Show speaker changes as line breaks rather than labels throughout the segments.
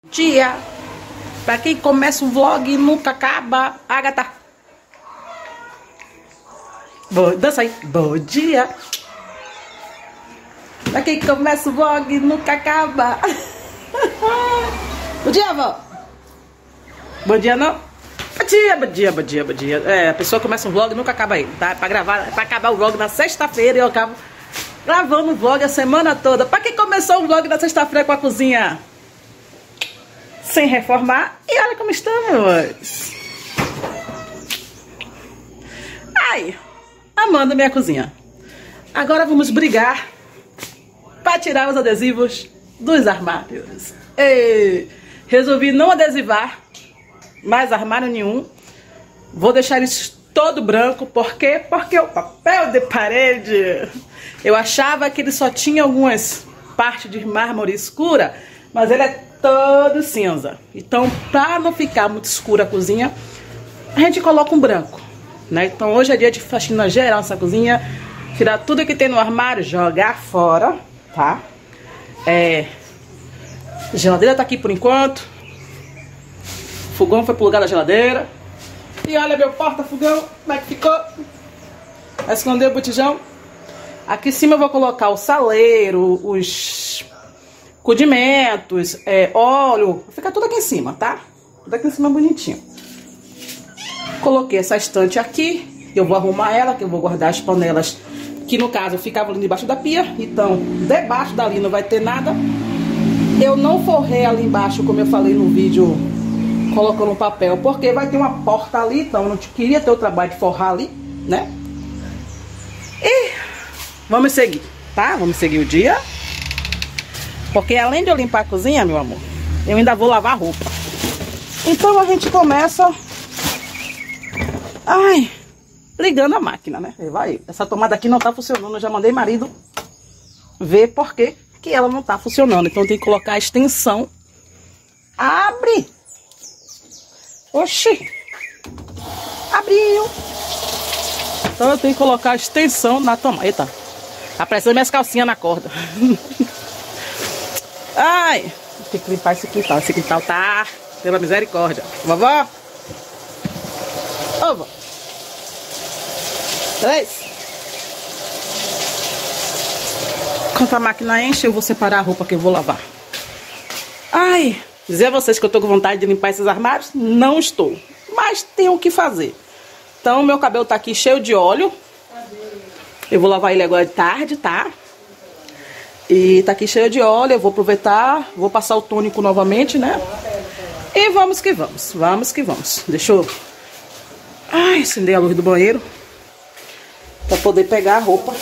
Dia, pra quem começa o vlog e nunca acaba, Agatha. Dança aí. Bom dia. Pra quem começa o vlog e nunca acaba. Bom dia, avó. Bom dia, não? Bom dia, bom dia, bom dia, bom dia. É, a pessoa começa um vlog e nunca acaba aí, tá? Pra gravar, pra acabar o vlog na sexta-feira, eu acabo gravando o vlog a semana toda. Pra quem começou o vlog na sexta-feira com a cozinha sem reformar, e olha como estamos. Ai, amando minha cozinha. Agora vamos brigar para tirar os adesivos dos armários. E resolvi não adesivar mais armário nenhum. Vou deixar eles todo branco. Por quê? Porque o papel de parede, eu achava que ele só tinha algumas partes de mármore escura, mas ele é todo cinza. Então, para não ficar muito escura a cozinha, a gente coloca um branco, né? Então hoje é dia de faxina geral nessa cozinha. Tirar tudo que tem no armário, jogar fora, tá? A geladeira tá aqui por enquanto. O fogão foi pro lugar da geladeira. E olha meu porta-fogão, como é que ficou? Vai esconder o botijão. Aqui em cima eu vou colocar o saleiro, os condimentos, óleo. Fica tudo aqui em cima, tá? Tudo aqui em cima bonitinho. Coloquei essa estante aqui. Eu vou arrumar ela, que eu vou guardar as panelas, que no caso ficavam ali debaixo da pia. Então, debaixo dali não vai ter nada. Eu não forrei ali embaixo, como eu falei no vídeo, colocando um papel, porque vai ter uma porta ali. Então, eu não queria ter o trabalho de forrar ali, né? E vamos seguir, tá? Vamos seguir o dia. Porque além de eu limpar a cozinha, meu amor, eu ainda vou lavar a roupa. Então a gente começa ligando a máquina, né? Essa tomada aqui não tá funcionando. Eu já mandei marido ver por que ela não tá funcionando. Então tem que colocar a extensão. Abre! Oxi! Abriu! Então eu tenho que colocar a extensão na tomada. Eita! Tá parecendo minhas calcinhas na corda. Ai! Tem que limpar esse quintal. Esse quintal tá... Pela misericórdia. Vovó! Ô, vó! 3. Quando a máquina enche, eu vou separar a roupa que eu vou lavar. Ai! Dizer a vocês que eu tô com vontade de limpar esses armários? Não estou. Mas tenho o que fazer. Então, meu cabelo tá aqui cheio de óleo. Eu vou lavar ele agora de tarde, tá? E tá aqui cheio de óleo. Eu vou aproveitar, vou passar o tônico novamente, né? E vamos que vamos. Vamos que vamos. Deixa eu acender a luz do banheiro pra poder pegar a roupa.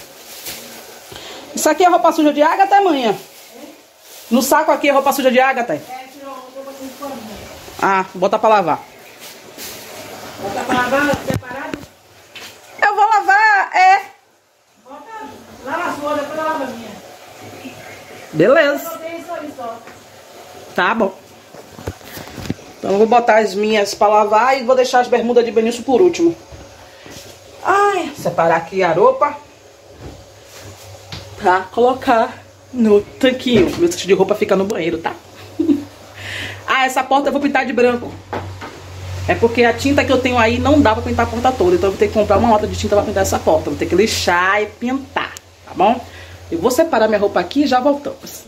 Isso aqui é roupa suja de Agatha, amanhã? No saco aqui é roupa suja de Agatha? Ah, bota pra lavar.
Bota pra lavar separado?
Eu vou lavar,
Bota, lava a sua, depois lava a minha.
Beleza.
Eu tenho isso aí só.
Tá bom. Então eu vou botar as minhas pra lavar e vou deixar as bermudas de Benício por último. Separar aqui a roupa pra colocar no tanquinho. Meu tanque de roupa fica no banheiro, tá? Essa porta eu vou pintar de branco. É porque a tinta que eu tenho aí não dá pra pintar a porta toda. Então eu vou ter que comprar uma lata de tinta pra pintar essa porta. Vou ter que lixar e pintar, tá bom? Eu vou separar minha roupa aqui e já voltamos.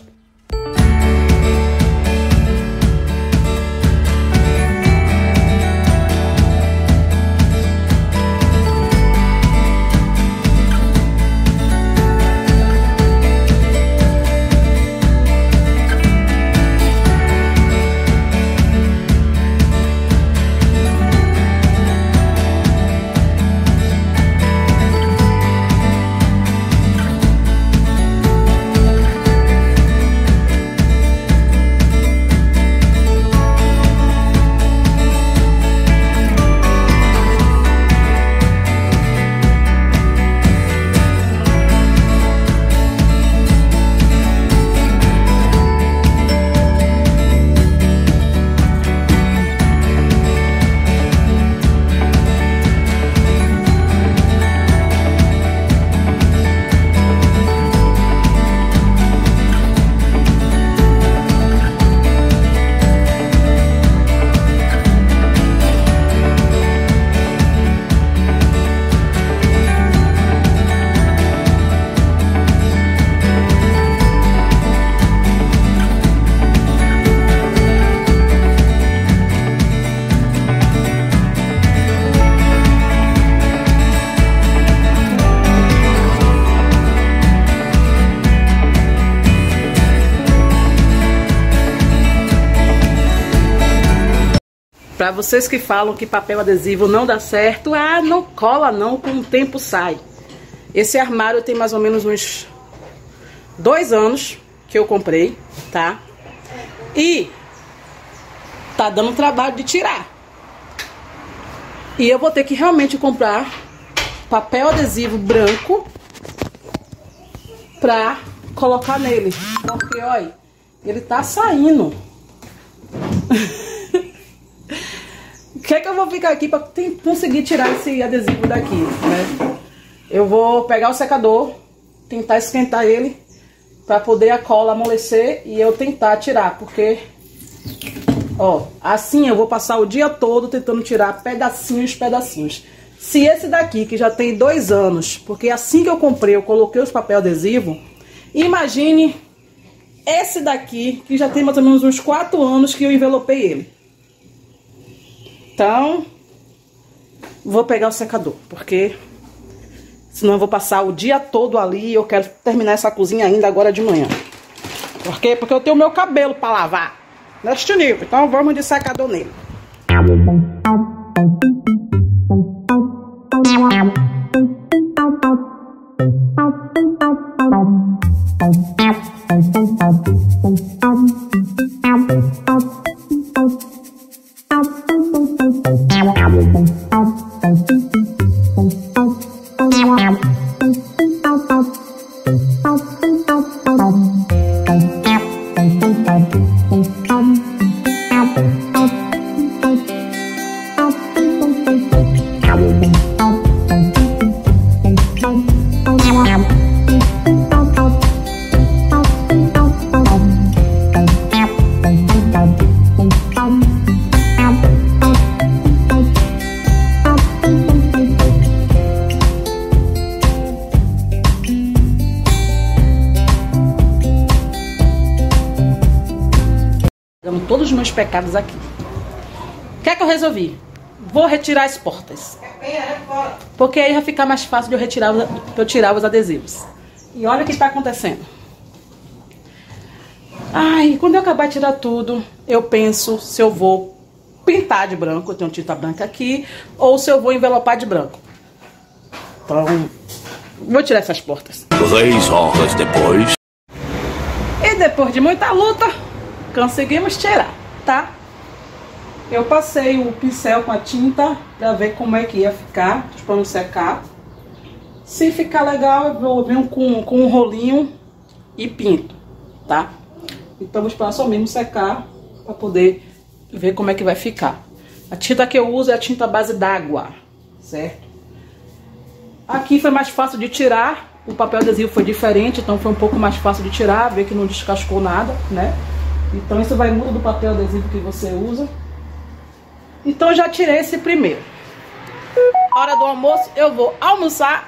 Pra vocês que falam que papel adesivo não dá certo, ah, não cola não, com o tempo sai. Esse armário tem mais ou menos uns 2 anos que eu comprei, tá? E tá dando trabalho de tirar. E eu vou ter que realmente comprar papel adesivo branco pra colocar nele. Porque, olha, ele tá saindo. Que é que eu vou ficar aqui pra conseguir tirar esse adesivo daqui, né? Eu vou pegar o secador, tentar esquentar ele pra poder a cola amolecer e eu tentar tirar, porque, ó, assim eu vou passar o dia todo tentando tirar pedacinhos. Se esse daqui, que já tem 2 anos, porque assim que eu comprei, eu coloquei os papel adesivo, imagine esse daqui, que já tem mais ou menos uns 4 anos que eu envelopei ele. Então, vou pegar o secador, porque senão eu vou passar o dia todo ali e eu quero terminar essa cozinha ainda agora de manhã. Por quê? Porque eu tenho o meu cabelo pra lavar neste nível, então vamos de secador nele. Todos os meus pecados aqui. O que é que eu resolvi? Vou retirar as portas. Porque aí vai ficar mais fácil de eu tirar os adesivos. E olha o que está acontecendo. Ai, quando eu acabar de tirar tudo, eu penso se eu vou pintar de branco, eu tenho tinta branca aqui, ou se eu vou envelopar de branco. Então, vou tirar essas portas.
3 horas depois.
E depois de muita luta, conseguimos tirar, tá? Eu passei o pincel com a tinta pra ver como é que ia ficar, esperando secar. Se ficar legal, eu vou vir com um rolinho e pinto, tá? Então vou esperar só mesmo secar pra poder ver como é que vai ficar. A tinta que eu uso é a tinta base d'água, certo? Aqui foi mais fácil de tirar, o papel adesivo foi diferente, então foi um pouco mais fácil de tirar, ver que não descascou nada, né? Então isso vai muito do papel adesivo que você usa. Então eu já tirei esse primeiro. Hora do almoço, eu vou almoçar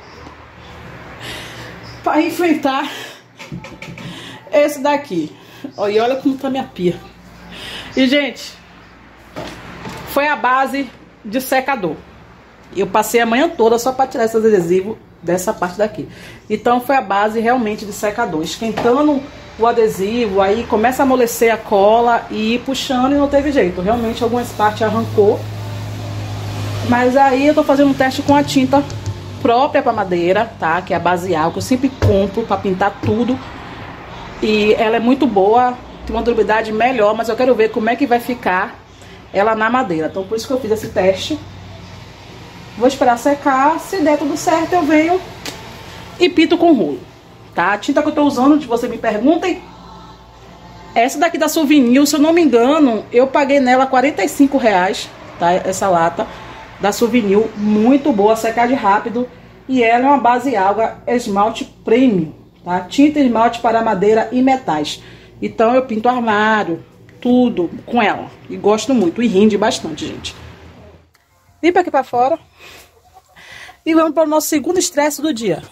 para enfrentar esse daqui. E olha como tá minha pia. E gente, foi a base de secador. Eu passei a manhã toda só para tirar esses adesivos dessa parte daqui. Então foi a base realmente de secador, esquentando o adesivo, aí começa a amolecer a cola e ir puxando e não teve jeito. Realmente algumas partes arrancou. Mas aí eu tô fazendo um teste com a tinta própria para madeira, tá? Que é a Basial, que eu sempre compro para pintar tudo. E ela é muito boa, tem uma durabilidade melhor, mas eu quero ver como é que vai ficar ela na madeira. Então por isso que eu fiz esse teste. Vou esperar secar, se der tudo certo eu venho e pinto com rolo, tá? A tinta que eu tô usando, se vocês me perguntem, essa daqui da Souvenir, se eu não me engano, eu paguei nela R$45, tá? Essa lata da Souvenir, muito boa, secagem rápido, e ela é uma base água esmalte premium, tá? Tinta e esmalte para madeira e metais. Então eu pinto armário, tudo com ela, e gosto muito, e rende bastante, gente. Limpa aqui pra fora. E vamos para o nosso segundo estresse do dia.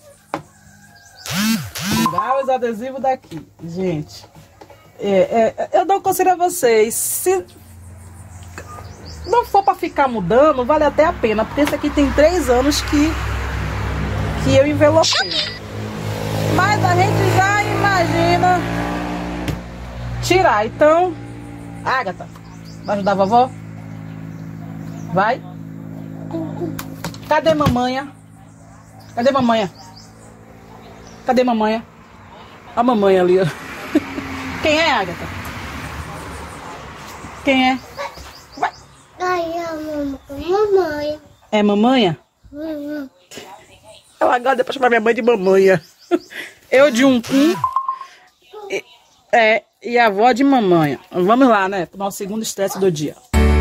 Tirar os adesivos daqui. Gente, eu dou um conselho a vocês. Se não for para ficar mudando, vale até a pena. Porque esse aqui tem 3 anos que eu envelopei. Mas a gente já imagina tirar. Então, Agatha, vai ajudar a vovó? Vai. Cadê mamanha? Cadê mamanha? Cadê mamanha? A mamãe ali, ó. Quem é, Agatha? Quem é? Vai.
Ai, a mamãe.
É mamanha? Eu agora depois chamar minha mãe de mamanha. Eu de um cu. E a avó de mamanha. Vamos lá, né? Pro nosso segundo estresse do dia.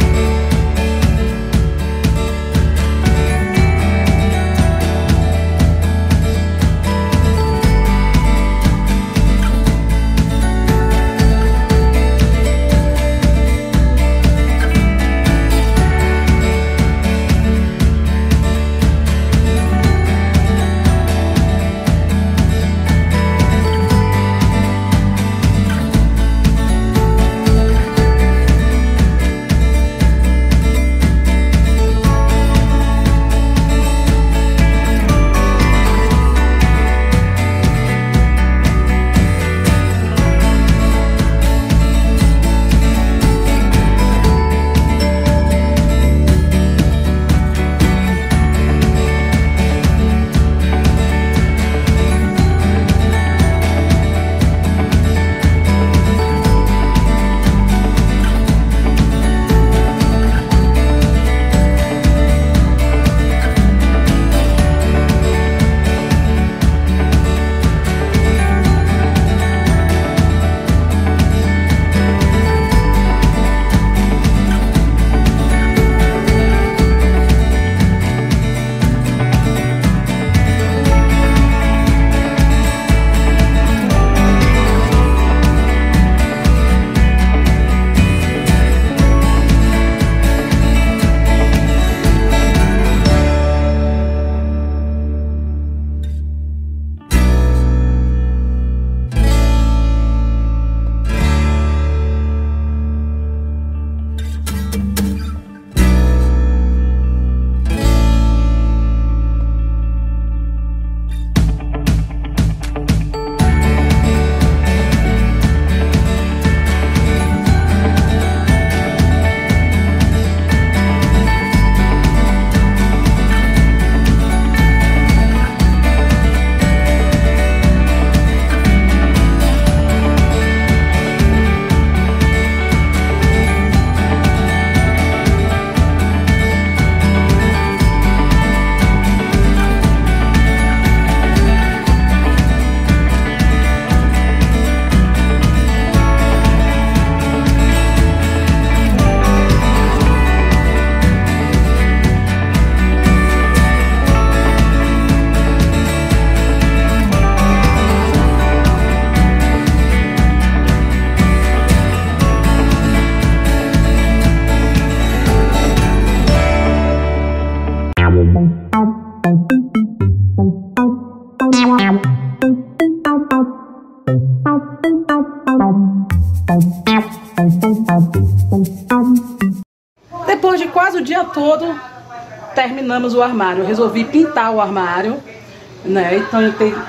Depois de quase o dia todo, terminamos o armário. Eu resolvi pintar o armário, né? Então eu tenho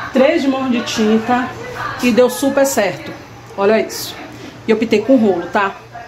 3 mãos de tinta e deu super certo. Olha isso. E eu pintei com rolo, tá?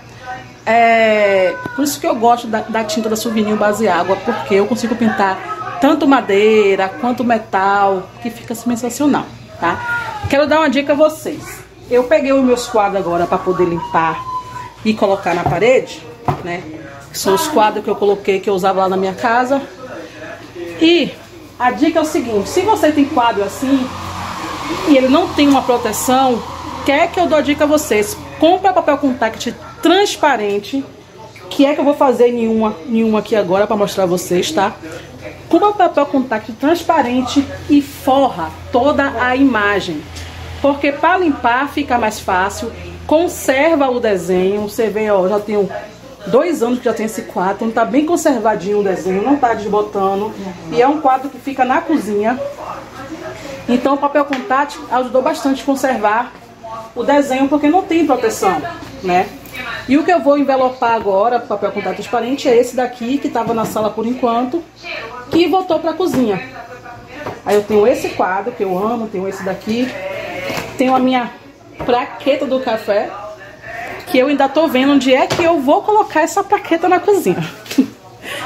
Por isso que eu gosto da tinta da Souvenir base água, porque eu consigo pintar tanto madeira quanto metal, que fica sensacional, tá? Quero dar uma dica a vocês. Eu peguei os meus quadros agora para poder limpar e colocar na parede, né? São os quadros que eu coloquei, que eu usava lá na minha casa. E a dica é o seguinte: se você tem quadro assim e ele não tem uma proteção, quer que eu dou a dica a vocês? Compra papel contact transparente, que é que eu vou fazer nenhuma aqui agora para mostrar a vocês, tá? Compra papel contact transparente e forra toda a imagem, porque para limpar fica mais fácil, conserva o desenho. Você vê, ó, já tenho 2 anos que já tem esse quadro, então tá bem conservadinho o desenho, não tá desbotando, e é um quadro que fica na cozinha. Então o papel contact ajudou bastante a conservar o desenho, porque não tem proteção, né? E o que eu vou envelopar agora, papel contact transparente, é esse daqui, que tava na sala por enquanto, que voltou pra cozinha. Aí eu tenho esse quadro, que eu amo, tenho esse daqui, tenho a minha plaqueta do café, que eu ainda tô vendo onde é que eu vou colocar essa plaqueta na cozinha.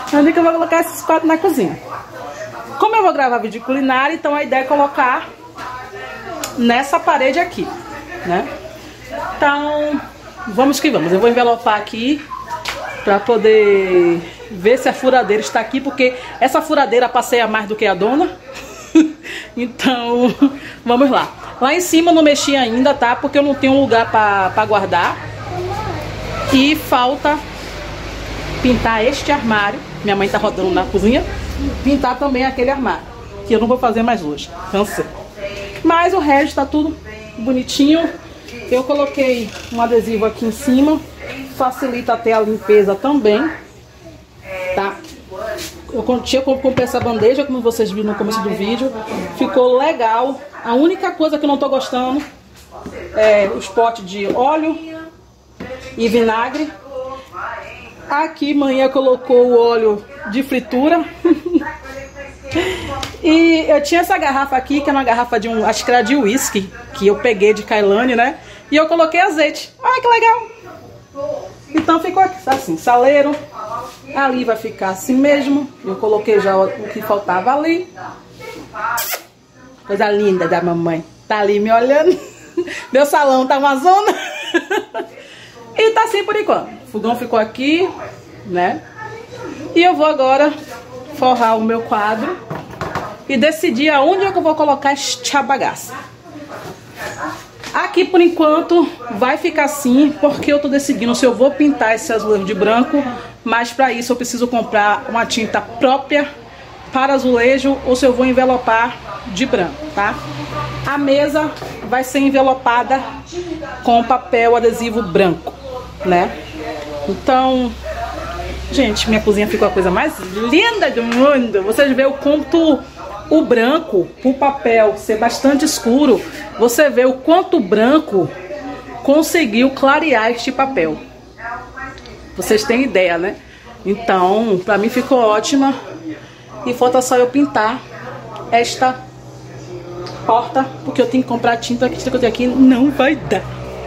onde que eu vou colocar esses quadros na cozinha. Como eu vou gravar vídeo culinário, então a ideia é colocar nessa parede aqui, né? Então, vamos que vamos. Eu vou envelopar aqui pra poder ver se a furadeira está aqui, porque essa furadeira passeia mais do que a dona. Então, vamos lá. Lá em cima eu não mexi ainda, tá? Porque eu não tenho lugar pra guardar. E falta pintar este armário. Minha mãe tá rodando na cozinha. Pintar também aquele armário, que eu não vou fazer mais hoje, cansei. Mas o resto tá tudo bonitinho. Eu coloquei um adesivo aqui em cima, facilita até a limpeza também, tá? Eu comprei essa bandeja, como vocês viram no começo do vídeo. Ficou legal. A única coisa que eu não tô gostando é os potes de óleo e vinagre. Aqui manhã colocou o óleo de fritura. E eu tinha essa garrafa aqui, que é uma garrafa de acho que era de uísque, que eu peguei de Kailane, né? E eu coloquei azeite. Olha que legal! Então ficou assim, saleiro. Ali vai ficar assim mesmo. Eu coloquei já o que faltava ali. Coisa linda da mamãe. Tá ali me olhando. Meu salão tá uma zona. E tá assim por enquanto. O fogão ficou aqui, né? E eu vou agora forrar o meu quadro e decidir aonde é que eu vou colocar esta bagaça. Aqui por enquanto vai ficar assim, porque eu tô decidindo se eu vou pintar esse azulejo de branco, mas para isso eu preciso comprar uma tinta própria para azulejo ou se eu vou envelopar de branco, tá? A mesa vai ser envelopada com papel adesivo branco, né? Então, gente, minha cozinha ficou a coisa mais linda do mundo. Vocês veem o quanto o branco, o papel ser bastante escuro, você vê o quanto o branco conseguiu clarear este papel. Vocês têm ideia, né? Então, pra mim ficou ótima. E falta só eu pintar esta porta, porque eu tenho que comprar tinta, que eu tenho aqui não vai dar.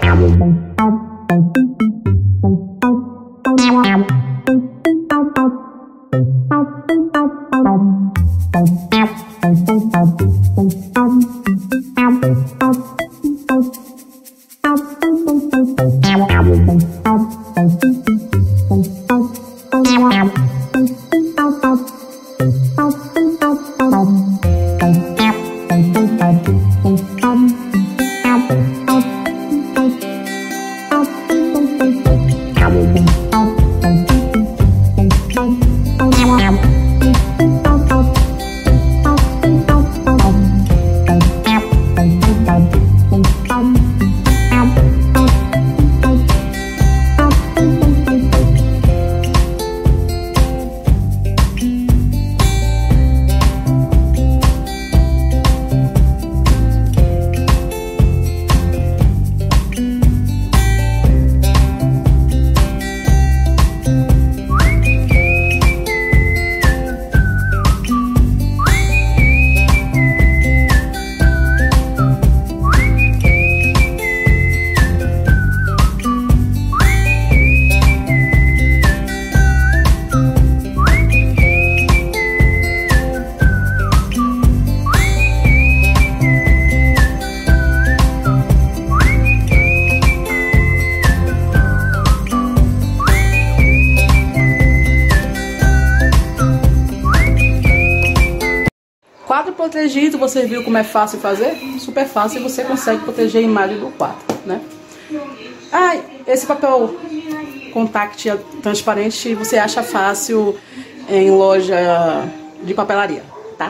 Quadro protegido, você viu como é fácil fazer? Super fácil e você consegue proteger a imagem do quadro, né? Ah, esse papel contact transparente você acha fácil em loja de papelaria, tá?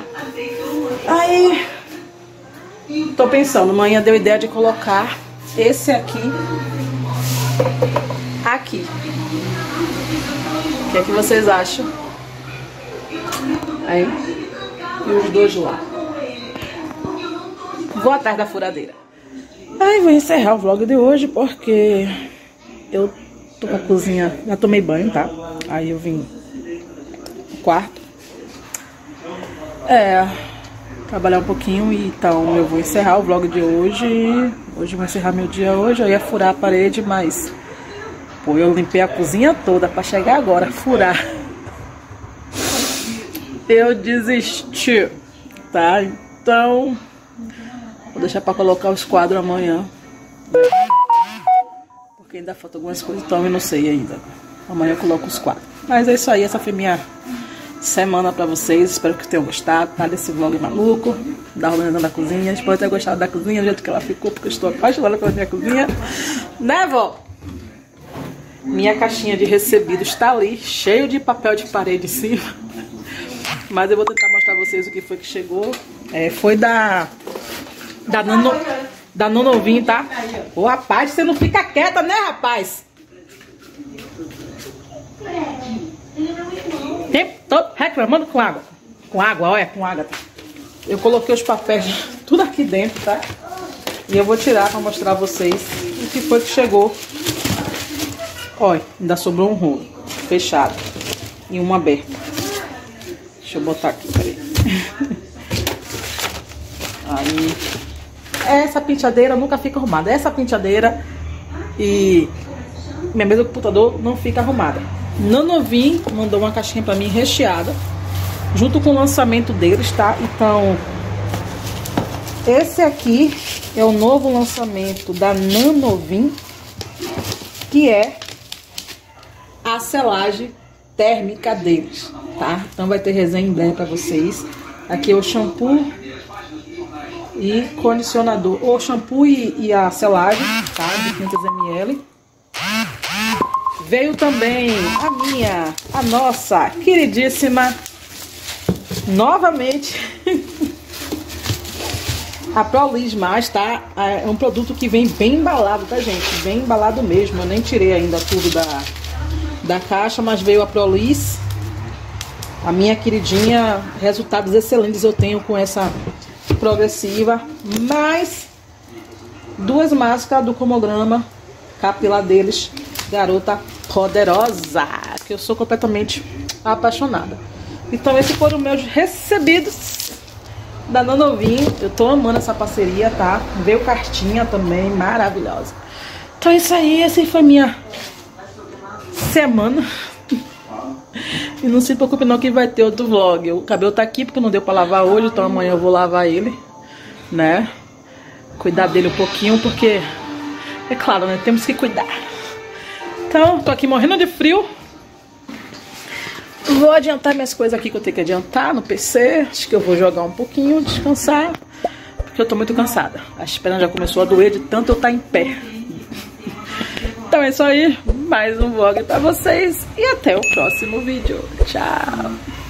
Aí, tô pensando, amanhã deu ideia de colocar esse aqui. O que é que vocês acham? Aí. E os dois lá. Vou atrás da furadeira. Aí vou encerrar o vlog de hoje porque eu tô com a cozinha, já tomei banho, tá? Aí eu vim no quarto. Trabalhar um pouquinho e então eu vou encerrar o vlog de hoje. Hoje eu vou encerrar meu dia hoje. Eu ia furar a parede, mas pô, eu limpei a cozinha toda pra chegar agora, furar. eu desisti, tá? Então, vou deixar pra colocar os quadros amanhã. Porque ainda faltam algumas coisas, então eu não sei ainda. Amanhã eu coloco os quadros. Mas é isso aí, essa foi minha semana pra vocês. Espero que tenham gostado, tá? Desse vlog maluco, da organização da cozinha. Espero ter gostado da cozinha, do jeito que ela ficou, porque eu estou apaixonada pela minha cozinha. Né, vó? Minha caixinha de recebidos está ali, cheio de papel de parede em cima. Mas eu vou tentar mostrar pra vocês o que foi que chegou. Foi da Nonovinho, tá? Ô, rapaz, você não fica quieta, né, rapaz? O tempo todo reclamando com água. Com água, olha, com água. Eu coloquei os papéis tudo aqui dentro, tá? E eu vou tirar pra mostrar a vocês o que foi que chegou. Olha, ainda sobrou um rolo fechado e um aberto. Deixa eu botar aqui, peraí. Aí, essa penteadeira nunca fica arrumada. Essa penteadeira e minha mesa do computador não fica arrumada. Nonovinho mandou uma caixinha pra mim recheada, junto com o lançamento deles, tá? Então, esse aqui é o novo lançamento da Nonovinho, que é a selagem térmica deles, tá? Então vai ter resenha em breve pra vocês. Aqui é o shampoo e condicionador, o shampoo e a selagem, tá? De 500 ml. Veio também a nossa queridíssima, novamente, a Proliz Mais, tá? É um produto que vem bem embalado, tá, gente? Bem embalado mesmo. Eu nem tirei ainda tudo da caixa, mas veio a Proliz, a minha queridinha. Resultados excelentes eu tenho com essa progressiva, mais 2 máscaras do Comograma capilar deles, garota poderosa, que eu sou completamente apaixonada. Então esses foram meus recebidos da Nonovinho. Eu tô amando essa parceria, tá? Veio cartinha também, maravilhosa. Então é isso aí, essa foi minha semana. E não se preocupe não que vai ter outro vlog. O cabelo tá aqui porque não deu pra lavar hoje, então amanhã eu vou lavar ele, né? Cuidar dele um pouquinho, porque é claro, né? Temos que cuidar. Então, tô aqui morrendo de frio. Vou adiantar minhas coisas aqui que eu tenho que adiantar no PC. Acho que eu vou jogar um pouquinho, descansar, porque eu tô muito cansada. As pernas já começou a doer de tanto eu estar em pé. Então é isso aí, mais um vlog pra vocês e até o próximo vídeo. Tchau!